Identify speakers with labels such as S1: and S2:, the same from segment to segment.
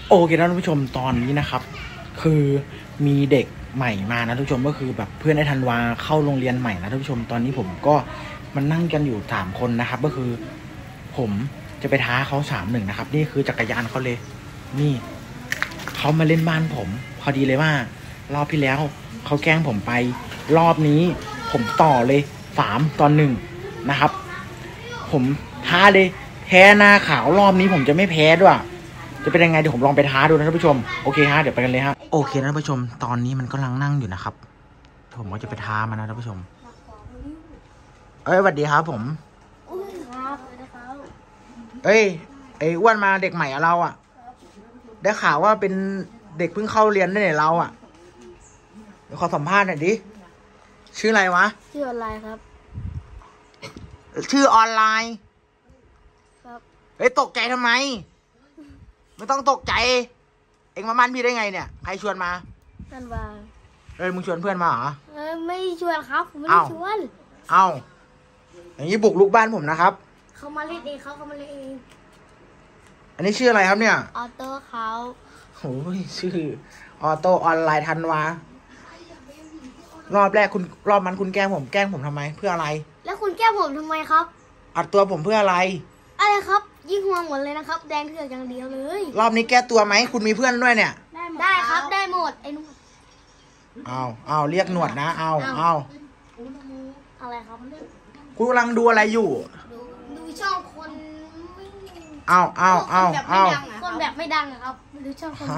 S1: โอเคนะท่านผู้ชมตอนนี้นะครับคือมีเด็กใหม่มานะท่านผู้ชมก็คือแบบเพื่อนไอ้ธันวาเข้าโรงเรียนใหม่นะท่านผู้ชมตอนนี้ผมก็มันนั่งกันอยู่3 คนนะครับก็คือผมจะไปท้าเขา3-1นะครับนี่คือจักรยานเขาเลยนี่เขามาเล่นบ้านผมพอดีเลยว่ารอบที่แล้วเขาแกล้งผมไปรอบนี้ผมต่อเลย3-1นะครับผมท้าเลยแพ้หน้าขาวรอบนี้ผมจะไม่แพ้ด้วยจะเป็นยังไงเดี๋ยวผมลองไปท้าดูนะท่านผู้ชมโอเคฮะเดี๋ยวไปกันเลยฮะโอเคนะท่านผู้ชมตอนนี้มันกำลังนั่งอยู่นะครับผมก็จะไปท้ามันนะท่านผู้ชมสวัสดีครับผมไอ้อ้วนมาเด็กใหม่อะเราอะได้ข่าวว่าเป็นเด็กเพิ่งเข้าเรียนได้เนี่ยเราอะเดี๋ยวขอสัมภาษณ์หน่อยดิชื่ออะไรวะ
S2: ชื่อออนไลน์ครับ
S1: ชื่อออนไลน์
S2: ครับ
S1: ตกใจทำไมไม่ต้องตกใจเอ็งมามั่นพี่ได้ไงเนี่ยใครชวนมา
S2: ธันวา
S1: มึงชวนเพื่อนมาเหรอ
S2: ไม่ชวนครับผมไม่ได้ชวน
S1: อย่างนี้บุกลุกบ้านผมนะครับ
S2: เขามาเล่นเองเขามาเล่นเอง
S1: อันนี้ชื่ออะไรครับเนี่ย
S2: ออโต้เขา
S1: โอ้ยชื่อออโต้ออนไลน์ธันวารอบแรกคุณรอบมันคุณแกล้งผมทำไมเพื่ออะไร
S2: แล้วคุณแกล้งผมทำไมครับ
S1: อัดตัวผมเพื่ออะไร
S2: ครับยิ่งห่วงหมดเลยนะครับแดงเถือกอย่างเดียวเลย
S1: รอบนี้แก้ตัวไหมคุณมีเพื่อนด้วยเนี่ย
S2: ได้ครับได้หมดไอ้หนวด
S1: เอาเรียกหนวดนะเอา
S2: อะไรครับ
S1: คุณกำลังดูอะไรอยู่
S2: ดูช่องคนคนแบบไม่ดังครับดูช่องคน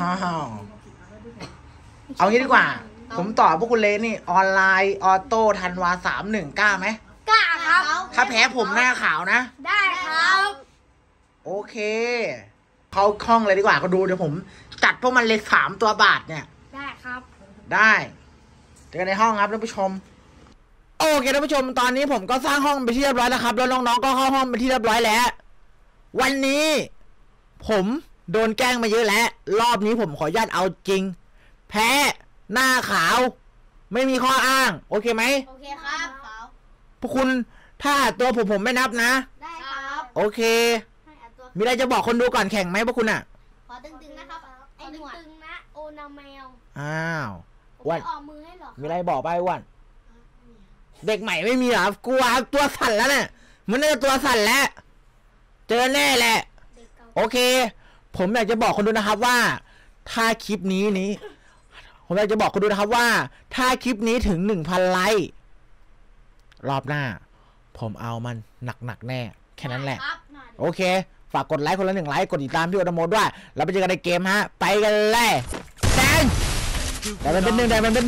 S1: เอางี้ดีกว่าผมตอบพวกคุณเลยนี่ออนไลน์ออโต้ธันวา3-1กล้าไหม
S2: กล้าครับ
S1: ถ้าแพ้ผมหน้าขาวนะ
S2: ได้ครับ
S1: โอเคเขาคล่องเลยดีกว่าเขาดูเดี๋ยวผมจัดพวกมันเลย3 ตัวบาทเนี่ย
S2: ได้ครับ
S1: ได้เจอกันในห้องครับท่านผู้ชมโอเคท่านผู้ชมตอนนี้ผมก็สร้างห้องไปที่เรียบร้อยแล้วครับแล้วน้องๆก็เข้าห้องไปที่เรียบร้อยแล้ววันนี้ผมโดนแกล้งมาเยอะแล้วรอบนี้ผมขออนุญาตเอาจริงแพ้หน้าขาวไม่มีข้ออ้างโอเคไหม
S2: โอเคครับ
S1: พวกคุณถ้าตัวผมไม่นับนะ
S2: ได้ครับ
S1: โอเคมีอะไรจะบอกคนดูก่อนแข่งไหมพวกคุณอ่ะ
S2: ขอตึงๆนะครับไอ้หนวดตึงนะโอนาแมว
S1: วัน
S2: ออกมือให้หรอ
S1: มีอะไรบอกไปวันเด็กใหม่ไม่มีหรอกลัวตัวสั่นแล้วเนี่ยมันน่าจะตัวสั่นแล้วเจอแน่แหละโอเคผมอยากจะบอกคนดูนะครับว่าถ้าคลิปนี้ผมอยากจะบอกคนดูนะครับว่าถ้าคลิปนี้ถึง 1,000 ไลค์รอบหน้าผมเอามันหนักแน่แค่นั้นแหละโอเคฝากกดไลค์คนละ1 ไลค์กดติดตามพี่โอตโมด้วยแล้วไปเจอกันในเกมฮะไปกันเลยแดงมันเป็น1อยู่แดงมันเป็น1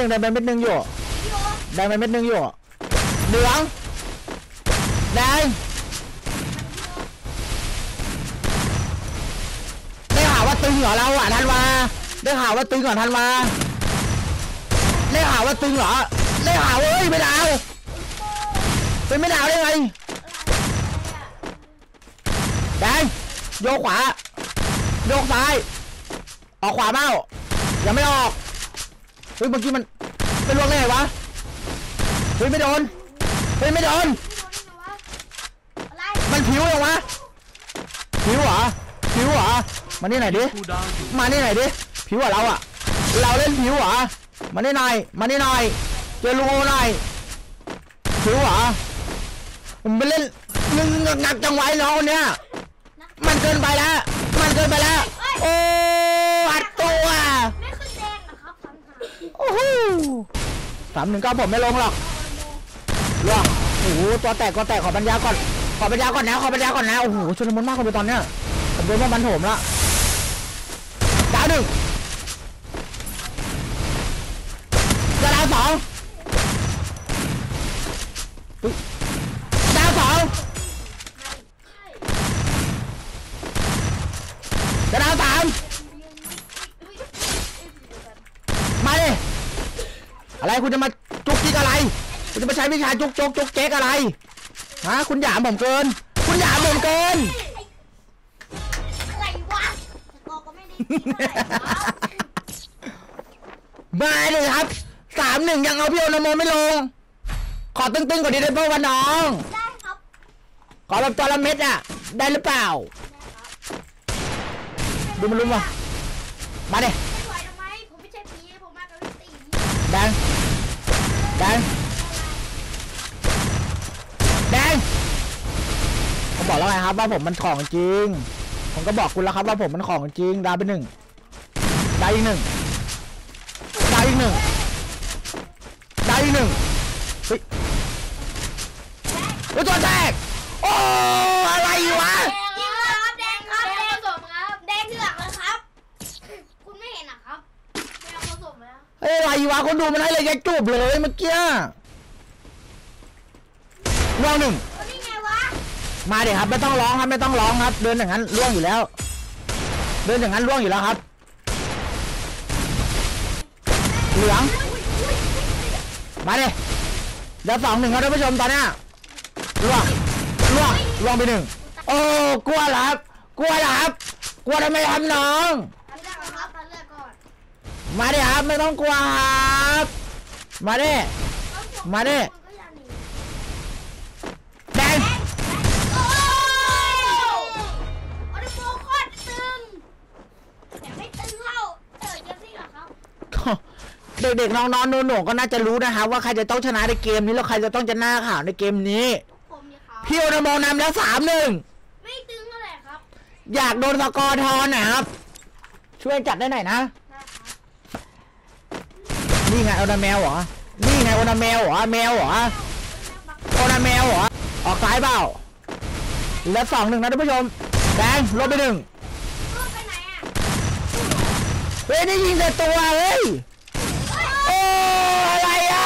S1: อยู่เหลืองแดงได้ข่าวว่าตึงเหรอเราอ่ะธันวาได้ข่าวว่าตึงเหรอธันวาได้ข่าวว่าตึงเหรอได้ข่าวว่าไม่ดาวเป็นไม่ดาวได้ไงแดงโยกขวาโยกซ้ายออกขวาเบ้ายังไม่ออกเฮ้ยเมื่อกี้มันเป็นล่วงได้ไงวะเฮ้ยไม่โดนมันผิวเหรอวะผิวเหรอมานี่หน่อยดิผิวเหรอเราเล่นผิวเหรอมานี่หน่อยเจอลูกโอหน่อยผิวเหรอผมไปเล่นหนักจังไว้น้องคนเนี้ยมันเกินไปแล้วโอ้อัดตัว
S2: ไม่ขึ้นแดงนะครับ
S1: โอ้โห3-1ก็ผมไม่ลงหรอกโอ้โหตัวแตกขอปัญญาก่อนนะโอ้โหชุลมุนมากเลยตอนเนี้ยผมโดนมันโถมละดาว1ดาว2ดาว2ดาว3มาดิอะไรคุณจะมาจุกจิกอะไรคุณจะมาใช้วิชาจุกเจ๊กอะไรฮะคุณหยามผมเกิน
S2: อะไรวะก็ไม่ได้
S1: มาเลยครับ3-1ยังเอาพี่โอนาโมไม่ลงขอตึงกว่านี้ได้ป่ะวะน้อง
S2: ได้ครับ
S1: ขอแบบจระเม็ดอ่ะได้หรือเปล่าดูมันลุ้มวะมาดิ
S2: ไม่ไหวทำไมผมไม่ใช่ผีผมมากับพี่ตี
S1: แดงผมบอกแล้วไงครับว่าผมมันของจริงผมก็บอกคุณแล้วครับว่าผมมันของจริงดาวไป1ดาวอีก1ดาวอีก1ดาวอีก1เฮ้ยตัวแตกโอ้อะไรวะ
S2: ยิงครับแดงครับแดงผสมครับแดงเถือกเลยครับคุณไม่เห็นนะครับแดงผสมแล้ว
S1: เฮ้ยอะไรวะคนดูมันให้เลยแกจูบเลยเมื่อกี้ล่วง1
S2: นี่ไงวะ
S1: มาเดี๋ยวครับไม่ต้องร้องครับไม่ต้องร้องครับเดินอย่างนั้นล่วงอยู่แล้วเดินอย่างนั้นล่วงอยู่แล้วครับเหลืองมาดิเดี๋ยว2-1ครับท่านผู้ชมตอนเนี้ยล่วงไป1โอ้กลัวเหรอครับกลัวทำไมครับน้อง
S2: ตัดเลือดก่อนครับตัดเลือดก่อน
S1: มาดิครับไม่ต้องกลัวครับมาดิแดง
S2: โอ้โอ้โหโคตรตึงแต่ไม่ตึงเท่าเจมซี่หรอครับ
S1: เด็กๆน้องๆหนูๆก็น่าจะรู้นะครับว่าใครจะต้องชนะในเกมนี้แล้วใครจะต้องชนะข่าวในเกมนี้
S2: ผมนี่ครับ
S1: พี่โอนาโมนำแล้ว3-1
S2: ไม่ตึงเท่าไหร่ครับ
S1: อยากโดนสกอร์ทอนหน่อยครับช่วยจัดได้หน่อยนะนี่ไงโอนาแมวเหรอโอนาแมวเหรอโอนาแมวเหรอออกซ้ายเปล่าแล้ว2-1นะท่านผู้ชมแดงลบไป1
S2: ไปไหนอ่ะ
S1: เฮ้ยนี่ยิงแต่ตัวเฮ้ยโอ้อะไรอ่ะ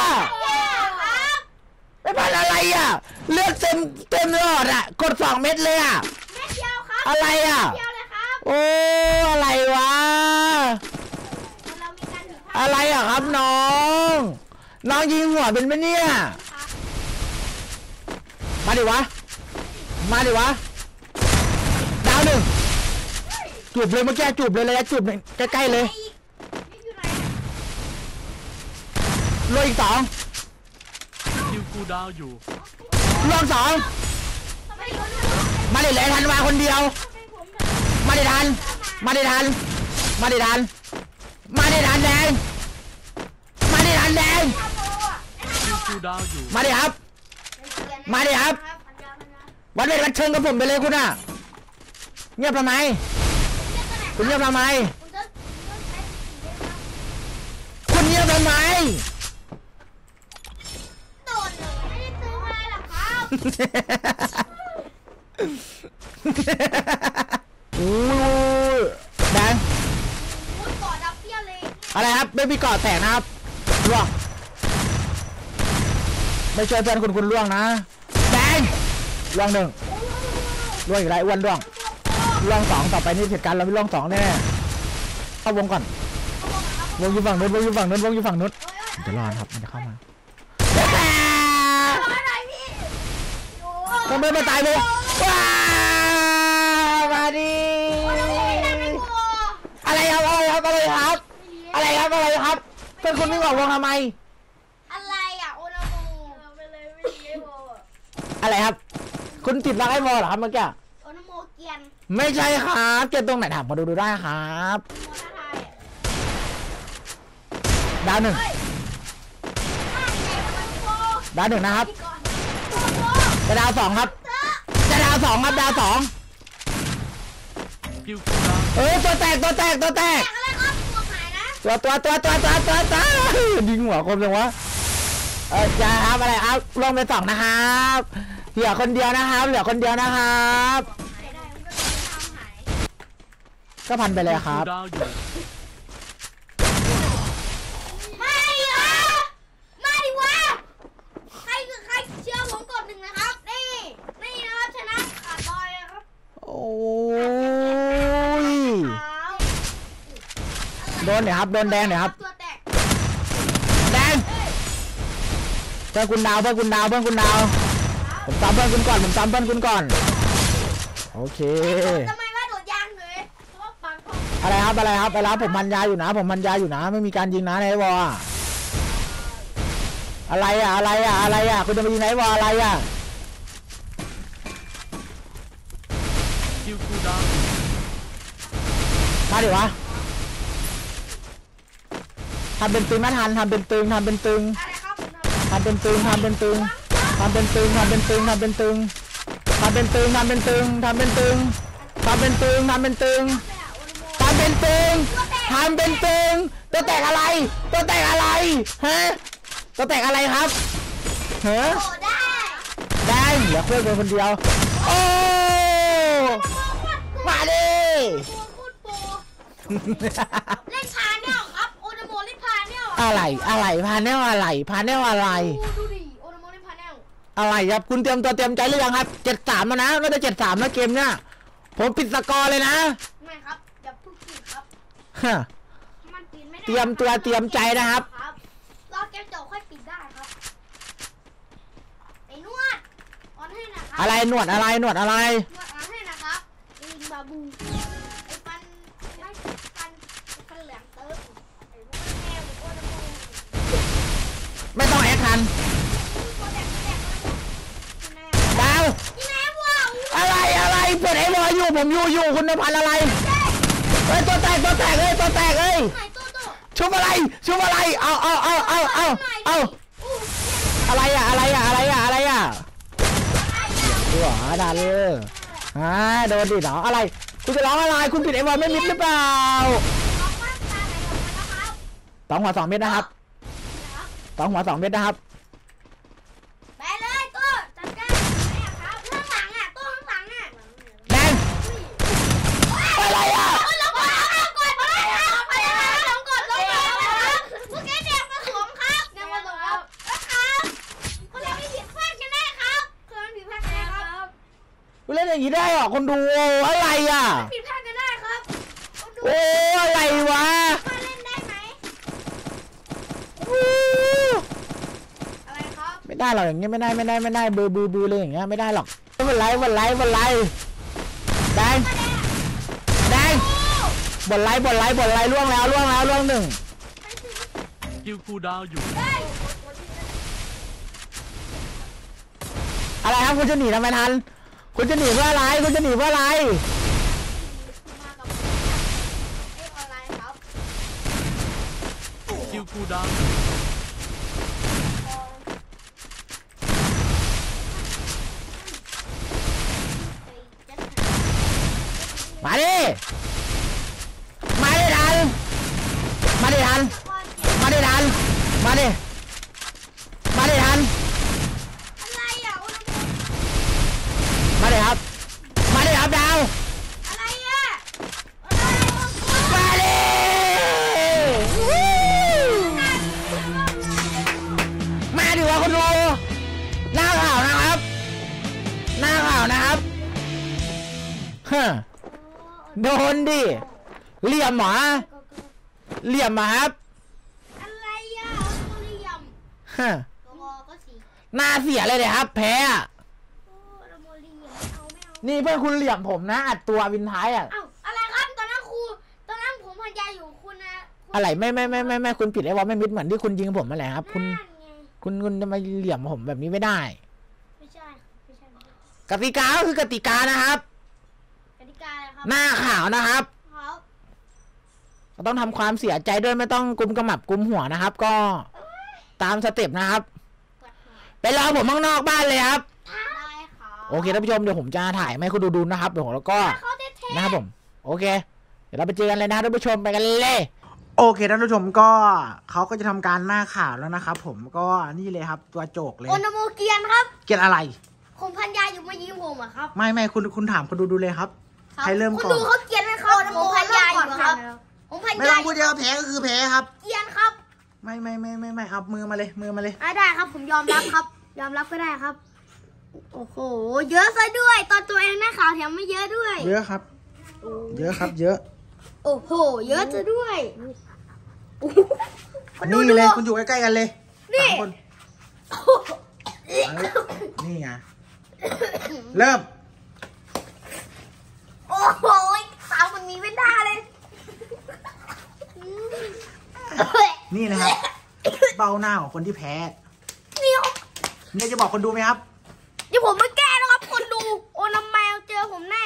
S1: ไม่เป็นอะไรอ่ะเลือดเต็มหลอดอ่ะกด2 เม็ดเลยอ่ะ
S2: แม่เดียวครับ
S1: อะไรอ่ะ
S2: เดียวเลยครับ
S1: โอ้อะไรวะ
S2: เรามีการผิดพลาด
S1: อะไรอ่ะครับน้องยิงหัวเป็นไหมเนี่ยมาดิวะดาว1จูบเลยเมื่อกี้จูบเลยจูบใกล้ๆเลย
S2: นี่อยู่ไหน
S1: ลงอีก2
S3: คิวกูดาวอยู่
S1: ลง2
S2: ไม่รู้
S1: มาดิเลยทันวาคนเดียวมาดิทันแดงมาดิทันแดง
S3: คิวกูดาวอยู่
S1: มาดิครับวันเวทวันเชิงกับผมไปเลยคุณอ่ะเงียบทำไมคุณเงียบทำไม
S2: โดนเลยไม่ได้ซื้อมาหรอกครับ
S1: อู้แดง
S2: พูดก่อนดับเบี้ยเลย
S1: อะไรครับไม่มีเกาะแตกนะครับล่วงไม่ช่วยเพื่อนคุณล่วงนะแดงล่วง1ล่วงอีกไรอ้วนล่วง2ต่อไปนี่เหตุการณ์เราไม่ล่วง2แน่เข้าวงก่อนวงอยู่ฝั่งนู้นจะรอดครับมันจะเข้ามาทำไมมาตายเลยว้ามาดิอะไรครับเพื่อนคุณไม่บอกวงทำไม
S2: อะไรอ่ะโอนาโมไปเลยไม่ดีไอ้โบ
S1: อะไรครับคุณติดรักไอ้บอลเหรอครับเมื่อกี้
S2: โอนาโมเกียน
S1: ไม่ใช่ครับเกมตรงไหนถามมาดูได้ครับ
S2: โมท่าทายอ่ะ
S1: ดาว1
S2: ท่าไหนโบ
S1: ดาว1นะครับ
S2: พี่ก่อนโบ
S1: จะดาว2ครับดาว2
S3: คิวกูดาว
S1: ตัวแตก
S2: อะไรครับตัวหายนะ
S1: ตัวยิงหัวคนเลยวะจะครับอะไรครับลงไป2นะครับเหลือคนเดียวนะครับ
S2: หายได้มันก็ทำหาย
S1: ก็พันไปเลยครับ
S3: ดาวอยู่
S2: ไม่ดิวะใครเชื่อผมกด1นะครับนี่นะครับชนะขาดลอยนะครับ
S1: โอ้ยโดนเนี่ยครับโดนแดงเนี่ยครับ
S2: ตัวแตก
S1: แดงเพื่อนคุณดาวผมตามเพื่อนคุณก่อนโอเค
S2: ทำไมว่าโดดยางเลยเพราะว่าปังของ
S1: อะไรครับผมพันยาอยู่นะไม่มีการยิงนะในวออะไรอ่ะคุณจะมายิงในวออะไรอ่ะ
S3: คิวกูดาว
S1: มาดิวะทำเป็นตึงนะทำเป็นตึงทำเป็นตึง
S2: อะไรครับผม
S1: ทำเป็นตึงทำเป็นตึงทำเป็นตึงทำเป็นตึงทำเป็นตึงทำเป็นตึงทำเป็นตึงทำเป็นตึงทำเป็นตึงทำเป็นตึงทำเป็นตึงทำเป็นตึงตัวแตกอะไรตัวแตกอะไรฮะตัวแตกอะไรครับฮะ
S2: โอ้ได้
S1: ได้เหลือเพื่อนคนเดียวโอ้มาดิ
S2: พูดโปเล่นพาเนี่ยครับโอนาโมเล่นพาเนี่ย
S1: อะไรพาแนวอะไร
S2: ดูดิโอนาโมเล่นพาเนี่ย
S1: อะไรครับคุณเตรียมตัวเตรียมใจหรือยังครับ73แล้วนะน่าจะ73แล้วเกมเนี่ยผมปิดสกอร์เลยนะ
S2: ไม่ครับอย่าพูดผิดครับ
S1: ฮะ
S2: มันปิดไม่ได้
S1: เตรียมตัวเตรียมใจนะครับ
S2: รอเกมจบค่อยปิดได้ครับไอ้นวดออนให้นะครั
S1: อะไรหนวดอะไร
S2: นวดออนให้นะครับลิงบาบูไอ้ฟันเหลืองเติมไอ้ลูกแมวโอนาโม
S1: ไม่ต้องแอคทันดาวอะไรเปิดไอ้บอยอยู่ผมอยู่คุณนภัสอะไรเฮ้ยตัวแตกเอ้ยชุบอะไรเอาอะไรอ่ะดูหรอดันเลยโดนดิเหรออะไรคุณจะร้องอะไรคุณผิดไอ้บอยไม่มิดหรือเปล่า2 หัว 2 เม็ดนะครับ2 หัว 2 เม็ดนะครับ
S2: ไปเลยตัวจัดการครับข้างหลังอ่ะตัวข้างหลังอ่ะ
S1: แดงอะไรอ่ะ
S2: ลงก่อนเมื่อกี้เด็กมาสวมครับเด็กมาสวมครับคนเรียนไม่ผิดพลาดกันแน่ครับคือมันผิดพลาดกันแน่ครับ
S1: คุณเล่นอย่างนี้ได้เหรอคนดูอะไรอ่ะ
S2: ผิดพลาดกันได้ครับ
S1: โอ้อะไรวะ
S2: มาเล่นได้ไหมอะไรครับ
S1: ไม่ได้หรอกอย่างเงี้ยไม่ได้เบือเลยอย่างเงี้ยไม่ได้หรอกวันไรแดงบนไลล่วงหนึ่ง
S3: คิวคูลดาวน์อยู่
S1: อะไรครับคุณจะหนีทำไมทันคุณจะหนีเพื่ออะไร
S2: มากับไอ้ออนไลน์ครับ
S3: คิวคูลดาวน์อยู่
S1: มาดิทันมาดิทัน
S2: อะไรอ่ะ
S1: มาดิครับดาว
S2: อะไรอ่ะ
S1: มาดิมาดิวะคุณดูหน้าข่าวนะครับฮะโดนดิเหลี่ยมหมาครับ
S2: อะไรอ่ะโอนาโมเลียม
S1: ฮะ
S2: ตัวก็สี
S1: หน้าเสียเลยเลยครับแพ้อะ
S2: โอนาโมเลียมไม่เอา
S1: นี่เพื่อนคุณเหลี่ยมผมนะอัดตัววินท้ายอ่ะ
S2: เอ้าอะไรครับตอนนั้นผมพยายามอยู่คุณนะ
S1: อะไรไม่คุณผิดไอ้วอลไม่มิดเหมือนที่คุณยิงผมมาแหละครับคุณ
S2: นั่นไง
S1: คุณจะมาเหลี่ยมผมแบบนี้ไม่ได้
S2: ไม่ใช่
S1: กติกาก็คือกติกานะครับ
S2: กติกาอะไรครับ
S1: หน้าขาวนะครับ
S2: ครับ
S1: เราต้องทำความเสียใจด้วยไม่ต้องกุมกระหมับกุมหัวนะครับ ก็ตามสเต็ปนะครับ
S2: ปวดหัว
S1: ไปรอผมข้างนอกบ้านเลยครับ
S2: ได้ค่ะ
S1: โอเคท่านผู้ชมเดี๋ยวผมจะถ่ายให้คุณดูนะครับเดี๋ยวผมแล้วก็
S2: เขาเท่ๆ
S1: นะครับผมโอเคเดี๋ยวเราไปเจอกันเลยนะท่านผู้ชมไปกันเลยโอเคท่านผู้ชมก็เขาก็จะทำการหน้าข่าวแล้วนะครับผมก็นี่เลยครับตัวโจกเลย
S2: โอนาโมเกียนครับ
S1: เกลียดอะไร
S2: ผมพันยาอยู่มายิงผมอะครับ
S1: ไม่คุณถามคนดูเลยครับใครเริ่ม
S2: คุณ
S1: ก่อน
S2: ดูเขาเกียนไหมครับผมพันยาอยู่ครับผมพัน
S1: ไม่
S2: ยา
S1: ต้องพูดเดียวแพ้ก็คือแพ้ครับ
S2: เกียนครับ
S1: ไม่เอามือมาเลย
S2: ได้ครับผมยอมรับครับ ยอมรับก็ได้ครับ โอ้โหเยอะซะด้วย ตอนตัวเองหน้าขาวแถมไม่เยอะด้วย
S1: เยอะครับ เยอะ
S2: โอ้โหเยอะซะด้วยคน
S1: นี่
S2: ดู
S1: เลยคุณอยู่ใกล้ๆกันเลย
S2: นี่
S1: 3 คนนี่ไงเริ่ม
S2: โอ้โหขาวมันมีไม่ได้เลย
S1: นี่นะครับเบ้าหน้าของคนที่แพ้
S2: นี่
S1: เนี่ยจะบอกคนดูไหมครับ
S2: เดี๋ยวผมไม่แก้นะครับคนดูโอนาแมวเจอผมแน่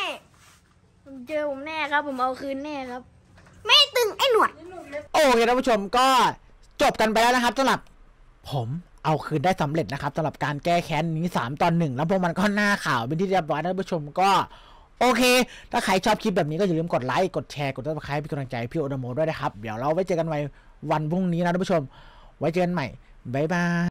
S2: ครับผมเอาคืนแน่ครับ ไม่ตึงไอ้หนวด
S1: โอเคท่านผู้ชมก็จบกันไปแล้วนะครับสำหรับผมเอาคืนได้สำเร็จนะครับสำหรับการแก้แค้นนี้3-1แล้วพวกมันก็หน้าข่าวเป็นที่เรียบร้อยนะท่านผู้ชมก็โอเคถ้าใครชอบคลิปแบบนี้ก็อย่าลืมกดไลค์กดแชร์กด Subscribe เป็นกำลังใจพี่โอดโมด้วยนะครับเดี๋ยวเราไว้เจอกันใหม่วันพรุ่งนี้นะท่านผู้ชมไว้เจอกันใหม่บ๊ายบาย